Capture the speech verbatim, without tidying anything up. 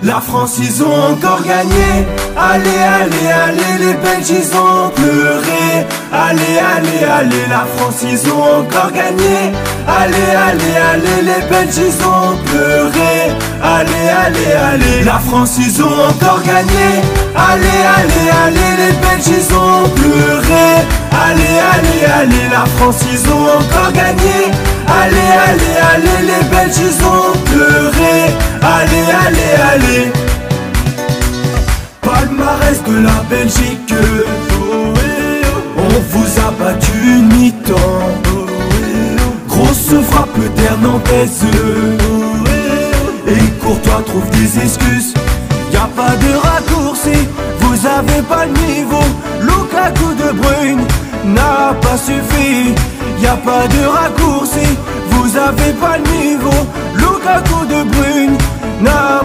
La France ils ont encore gagné. Allez, allez, allez, les Belges ils ont pleuré. Allez, allez, allez, la France ils ont encore gagné. Allez, allez, allez, les Belges ils ont pleuré. Allez, allez, allez, la France ils ont encore gagné. Allez, allez, allez, les Belges ils ont pleuré. Allez, allez, allez, la France ils ont encore gagné. Allez, allez, allez, les Belges ils ont pleuré. Allez, allez, allez. Palmarès de la Belgique, on vous a battu mi-temps. Grosse frappe d'Hernandez, et Courtois trouve des excuses. Y a pas de raccourci, vous avez pas le niveau. Lukaku de Bruyne n'a pas suffi. Y a pas de raccourci, vous avez pas le niveau. Lukaku de Bruyne n'a